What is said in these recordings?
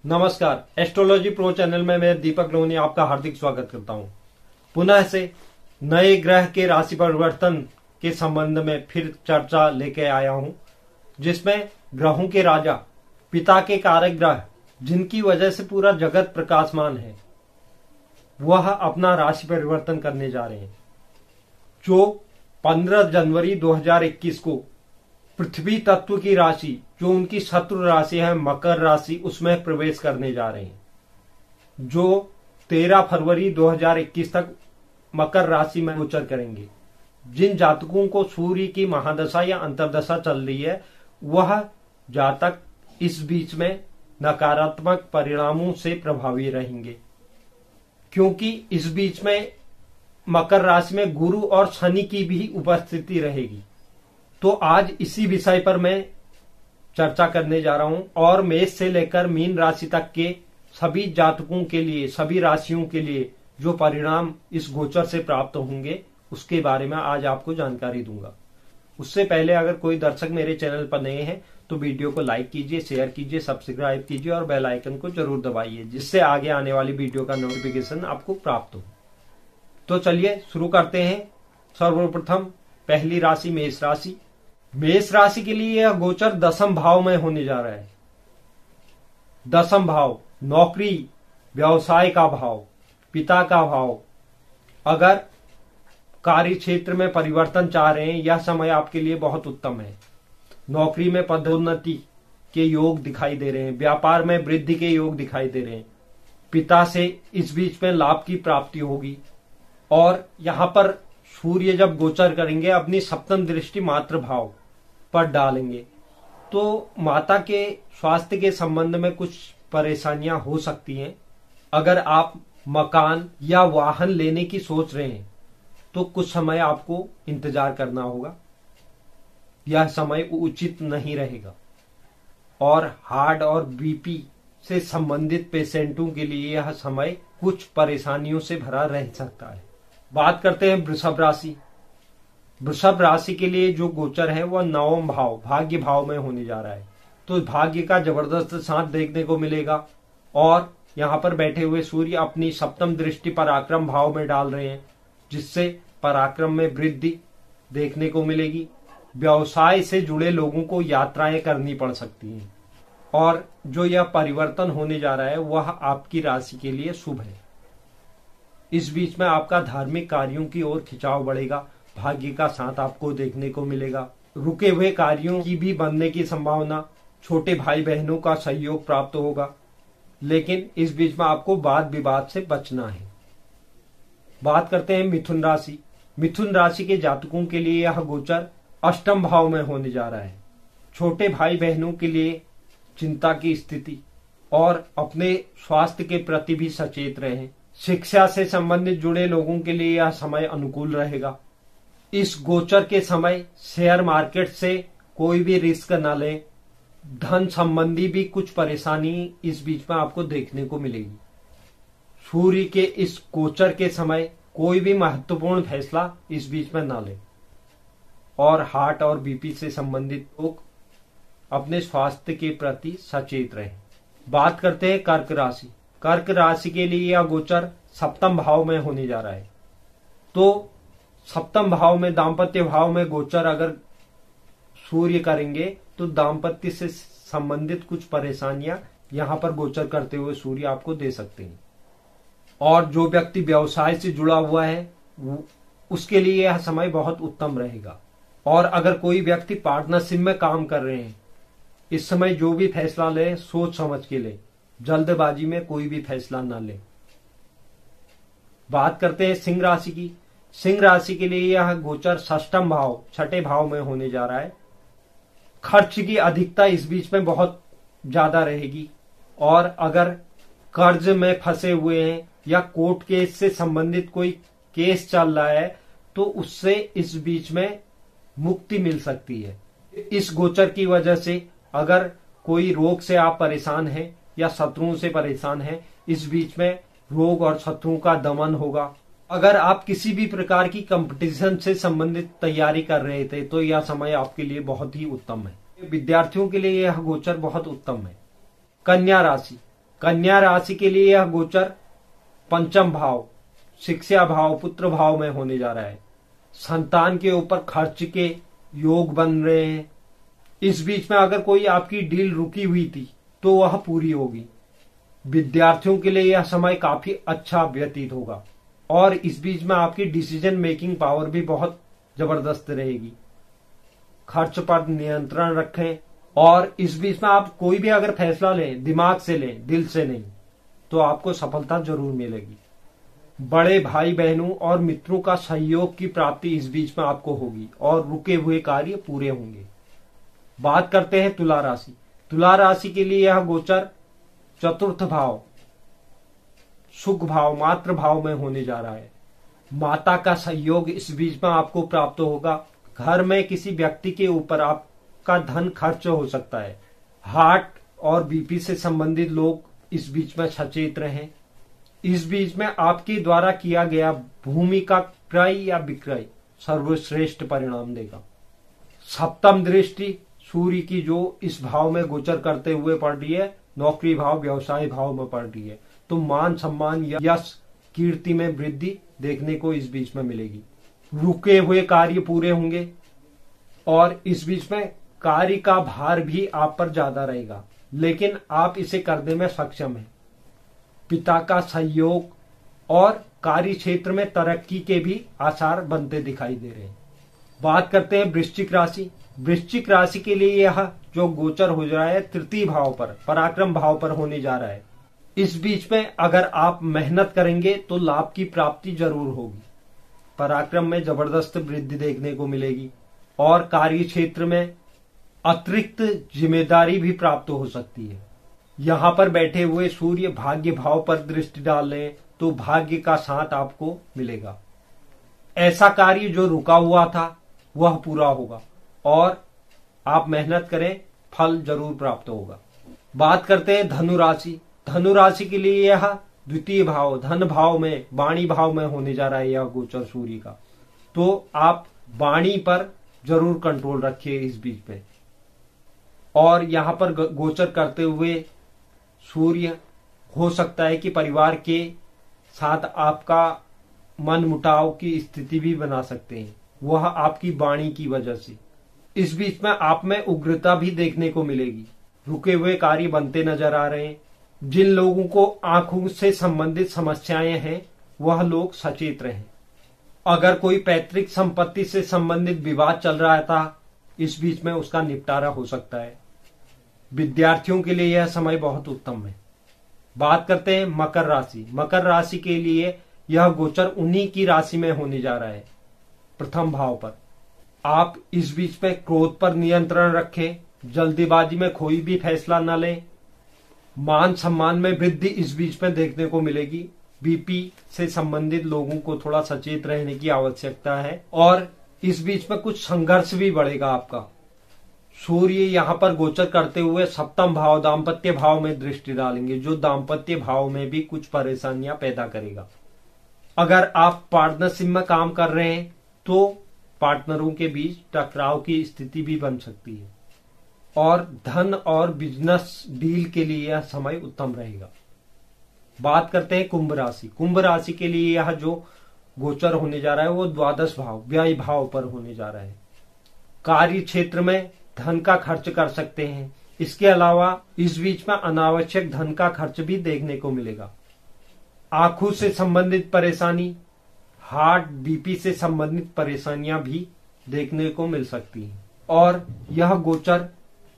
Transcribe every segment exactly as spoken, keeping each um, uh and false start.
नमस्कार, astrology pro channel में मैं दीपक लोहनी आपका हार्दिक स्वागत करता हूं। पुनः से नए ग्रह के राशि परिवर्तन के संबंध में फिर चर्चा लेके आया हूं, जिसमें ग्रहों के राजा, पिता के कारक ग्रह, जिनकी वजह से पूरा जगत प्रकाशमान है, वह अपना राशि परिवर्तन करने जा रहे हैं, जो पंद्रह जनवरी दो हज़ार इक्कीस को पृथ्वी तत्व की राशि, जो उनकी शत्रु राशि है मकर राशि, उसमें प्रवेश करने जा रहे हैं, जो तेरह फरवरी दो हज़ार इक्कीस तक मकर राशि में गोचर करेंगे। जिन जातकों को सूर्य की महादशा या अंतर्दशा चल रही है, वह जातक इस बीच में नकारात्मक परिणामों से प्रभावी रहेंगे, क्योंकि इस बीच में मकर राशि में गुरु और शनि की भी उपस्थिति रहेगी। तो आज इसी विषय पर मैं चर्चा करने जा रहा हूं और मेष से लेकर मीन राशि तक के सभी जातकों के लिए, सभी राशियों के लिए जो परिणाम इस गोचर से प्राप्त होंगे, उसके बारे में आज आपको जानकारी दूंगा। उससे पहले अगर कोई दर्शक मेरे चैनल पर नए हैं तो वीडियो को लाइक कीजिए, शेयर कीजिए, सब्सक्राइब कीजिए और बेल आइकन को जरूर दबाइए, जिससे आगे आने वाली वीडियो का नोटिफिकेशन आपको प्राप्त हो। तो चलिए शुरू करते हैं। सर्वप्रथम पहली राशि मेष राशि। मेष राशि के लिए यह गोचर दसम भाव में होने जा रहा है। दसम भाव नौकरी, व्यवसाय का भाव, पिता का भाव। अगर कार्य क्षेत्र में परिवर्तन चाह रहे हैं, यह समय आपके लिए बहुत उत्तम है। नौकरी में पदोन्नति के योग दिखाई दे रहे हैं, व्यापार में वृद्धि के योग दिखाई दे रहे हैं, पिता से इस बीच में लाभ की प्राप्ति होगी। और यहां पर सूर्य जब गोचर करेंगे, अपनी सप्तम दृष्टि मातृ भाव पर डालेंगे, तो माता के स्वास्थ्य के संबंध में कुछ परेशानियां हो सकती हैं। अगर आप मकान या वाहन लेने की सोच रहे हैं तो कुछ समय आपको इंतजार करना होगा, यह समय उचित नहीं रहेगा। और हार्ट और बीपी से संबंधित पेशेंटों के लिए यह समय कुछ परेशानियों से भरा रह सकता है। बात करते हैं वृषभ राशि। वृषभ राशि के लिए जो गोचर है वह नवम भाव, भाग्य भाव में होने जा रहा है। तो भाग्य का जबरदस्त साथ देखने को मिलेगा। और यहाँ पर बैठे हुए सूर्य अपनी सप्तम दृष्टि पराक्रम भाव में डाल रहे हैं, जिससे पराक्रम में वृद्धि देखने को मिलेगी। व्यवसाय से जुड़े लोगों को यात्राएं करनी पड़ सकती हैं। और जो यह परिवर्तन होने जा रहा है वह आपकी राशि के लिए शुभ है। इस बीच में आपका धार्मिक कार्यों की ओर खिंचाव बढ़ेगा, भाग्य का साथ आपको देखने को मिलेगा। रुके हुए कार्यों की भी बनने की संभावना, छोटे भाई बहनों का सहयोग प्राप्त होगा, लेकिन इस बीच में आपको वाद विवाद से बचना है। बात करते हैं मिथुन राशि। मिथुन राशि के जातकों के लिए यह गोचर अष्टम भाव में होने जा रहा है। छोटे भाई बहनों के लिए चिंता की स्थिति और अपने स्वास्थ्य के प्रति भी सचेत रहें। शिक्षा से संबंधित जुड़े लोगों के लिए यह समय अनुकूल रहेगा। इस गोचर के समय शेयर मार्केट से कोई भी रिस्क न लें। धन संबंधी भी कुछ परेशानी इस बीच में आपको देखने को मिलेगी। सूर्य के इस गोचर के समय कोई भी महत्वपूर्ण फैसला इस बीच में न लें। और हार्ट और बीपी से संबंधित लोग अपने स्वास्थ्य के प्रति सचेत रहें। बात करते हैं कर्क राशि। कर्क राशि के लिए यह गोचर सप्तम भाव में होने जा रहा है। तो सप्तम भाव में, दाम्पत्य भाव में गोचर अगर सूर्य करेंगे तो दाम्पत्य से संबंधित कुछ परेशानियां यहां पर गोचर करते हुए सूर्य आपको दे सकते हैं। और जो व्यक्ति व्यवसाय से जुड़ा हुआ है उसके लिए यह समय बहुत उत्तम रहेगा। और अगर कोई व्यक्ति पार्टनरशिप में काम कर रहे हैं, इस समय जो भी फैसला लें सोच समझ के लें, जल्दबाजी में कोई भी फैसला न लें। बात करते हैं सिंह राशि की। सिंह राशि के लिए यह गोचर षष्ठम भाव, छठे भाव में होने जा रहा है। खर्च की अधिकता इस बीच में बहुत ज्यादा रहेगी। और अगर कर्ज में फंसे हुए हैं या कोर्ट केस से संबंधित कोई केस चल रहा है तो उससे इस बीच में मुक्ति मिल सकती है। इस गोचर की वजह से अगर कोई रोग से आप परेशान हैं या शत्रुओं से परेशान हैं, इस बीच में रोग और शत्रुओं का दमन होगा। अगर आप किसी भी प्रकार की कंपटीशन से संबंधित तैयारी कर रहे थे तो यह समय आपके लिए बहुत ही उत्तम है। विद्यार्थियों के लिए यह गोचर बहुत उत्तम है। कन्या राशि। कन्या राशि के लिए यह गोचर पंचम भाव, शिक्षा भाव, पुत्र भाव में होने जा रहा है। संतान के ऊपर खर्च के योग बन रहे हैं। इस बीच में अगर कोई आपकी डील रुकी हुई थी तो वह पूरी होगी। विद्यार्थियों के लिए यह समय काफी अच्छा व्यतीत होगा और इस बीच में आपकी डिसीजन मेकिंग पावर भी बहुत जबरदस्त रहेगी। खर्च पर नियंत्रण रखें और इस बीच में आप कोई भी अगर फैसला लें दिमाग से लें, दिल से नहीं, तो आपको सफलता जरूर मिलेगी। बड़े भाई बहनों और मित्रों का सहयोग की प्राप्ति इस बीच में आपको होगी और रुके हुए कार्य पूरे होंगे। बात करते हैं तुला राशि। तुला राशि के लिए यह गोचर चतुर्थ भाव, सुख भाव, मातृ भाव में होने जा रहा है। माता का सहयोग इस बीच में आपको प्राप्त होगा। घर में किसी व्यक्ति के ऊपर आपका धन खर्च हो सकता है। हार्ट और बीपी से संबंधित लोग इस बीच में सचेत रहें। इस बीच में आपके द्वारा किया गया भूमि का क्रय या विक्रय सर्वश्रेष्ठ परिणाम देगा। सप्तम दृष्टि सूर्य की जो इस भाव में गोचर करते हुए पड़ रही है, नौकरी भाव, व्यवसाय भाव में पड़ रही है, तो मान सम्मान, यश, कीर्ति में वृद्धि देखने को इस बीच में मिलेगी। रुके हुए कार्य पूरे होंगे और इस बीच में कार्य का भार भी आप पर ज्यादा रहेगा, लेकिन आप इसे करने में सक्षम हैं। पिता का सहयोग और कार्य क्षेत्र में तरक्की के भी आसार बनते दिखाई दे रहे हैं। बात करते हैं वृश्चिक राशि। वृश्चिक राशि के लिए यह जो गोचर हो रहा है तृतीय भाव पर, पराक्रम भाव पर होने जा रहा है। इस बीच में अगर आप मेहनत करेंगे तो लाभ की प्राप्ति जरूर होगी। पराक्रम में जबरदस्त वृद्धि देखने को मिलेगी और कार्य क्षेत्र में अतिरिक्त जिम्मेदारी भी प्राप्त हो सकती है। यहाँ पर बैठे हुए सूर्य भाग्य भाव पर दृष्टि डाल लें तो भाग्य का साथ आपको मिलेगा। ऐसा कार्य जो रुका हुआ था वह पूरा होगा और आप मेहनत करें, फल जरूर प्राप्त होगा। बात करते हैं धनु राशि। धनु राशि के लिए यह द्वितीय भाव, धन भाव में, वाणी भाव में होने जा रहा है यह गोचर सूर्य का। तो आप वाणी पर जरूर कंट्रोल रखिए इस बीच में। और यहां पर गोचर करते हुए सूर्य हो सकता है कि परिवार के साथ आपका मन मुटाव की स्थिति भी बना सकते हैं, वह आपकी वाणी की वजह से। इस बीच में आप में उग्रता भी देखने को मिलेगी। रुके हुए कार्य बनते नजर आ रहे हैं। जिन लोगों को आंखों से संबंधित समस्याएं हैं वह लोग सचेत रहें। अगर कोई पैतृक संपत्ति से संबंधित विवाद चल रहा था, इस बीच में उसका निपटारा हो सकता है। विद्यार्थियों के लिए यह समय बहुत उत्तम है। बात करते हैं मकर राशि। मकर राशि के लिए यह गोचर उन्हीं की राशि में होने जा रहा है, प्रथम भाव पर। आप इस बीच में क्रोध पर नियंत्रण रखें, जल्दीबाजी में कोई भी फैसला न लें। मान सम्मान में वृद्धि इस बीच में देखने को मिलेगी। बीपी से संबंधित लोगों को थोड़ा सचेत रहने की आवश्यकता है और इस बीच में कुछ संघर्ष भी बढ़ेगा आपका। सूर्य यहाँ पर गोचर करते हुए सप्तम भाव, दाम्पत्य भाव में दृष्टि डालेंगे, जो दाम्पत्य भाव में भी कुछ परेशानियां पैदा करेगा। अगर आप पार्टनरशिप में काम कर रहे हैं तो पार्टनरों के बीच टकराव की स्थिति भी बन सकती है और धन और बिजनेस डील के लिए यह समय उत्तम रहेगा। बात करते हैं कुंभ राशि। कुंभ राशि के लिए यह जो गोचर होने जा रहा है वो द्वादश भाव, व्यय भाव पर होने जा रहा है। कार्य क्षेत्र में धन का खर्च कर सकते हैं। इसके अलावा इस बीच में अनावश्यक धन का खर्च भी देखने को मिलेगा। आंखों से संबंधित परेशानी, हार्ट, बीपी से संबंधित परेशानियां भी देखने को मिल सकती हैं और यह गोचर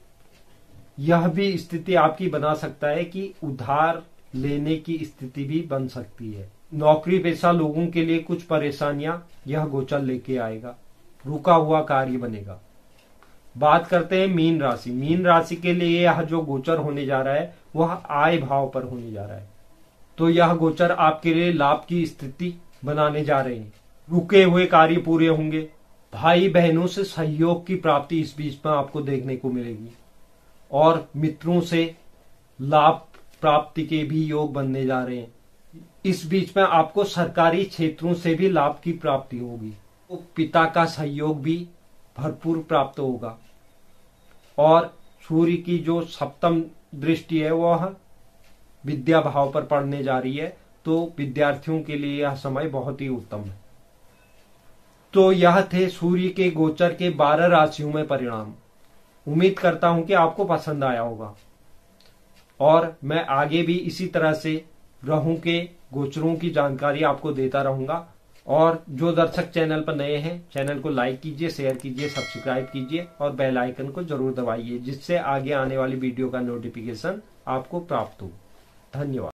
यह भी स्थिति आपकी बना सकता है कि उधार लेने की स्थिति भी बन सकती है। नौकरी पेशा लोगों के लिए कुछ परेशानियां यह गोचर लेके आएगा। रुका हुआ कार्य बनेगा। बात करते हैं मीन राशि। मीन राशि के लिए यह जो गोचर होने जा रहा है वह आय भाव पर होने जा रहा है, तो यह गोचर आपके लिए लाभ की स्थिति बनाने जा रहे हैं। रुके हुए कार्य पूरे होंगे। भाई बहनों से सहयोग की प्राप्ति इस बीच में आपको देखने को मिलेगी और मित्रों से लाभ प्राप्ति के भी योग बनने जा रहे हैं। इस बीच में आपको सरकारी क्षेत्रों से भी लाभ की प्राप्ति होगी, तो पिता का सहयोग भी भरपूर प्राप्त होगा। और सूर्य की जो सप्तम दृष्टि है वह विद्या भाव पर पढ़ने जा रही है, तो विद्यार्थियों के लिए यह समय बहुत ही उत्तम है। तो यह थे सूर्य के गोचर के बारह राशियों में परिणाम। उम्मीद करता हूं कि आपको पसंद आया होगा और मैं आगे भी इसी तरह से ग्रहों के गोचरों की जानकारी आपको देता रहूंगा। और जो दर्शक चैनल पर नए हैं, चैनल को लाइक कीजिए, शेयर कीजिए, सब्सक्राइब कीजिए और बेल आइकन को जरूर दबाइए, जिससे आगे आने वाली वीडियो का नोटिफिकेशन आपको प्राप्त हो। धन्यवाद।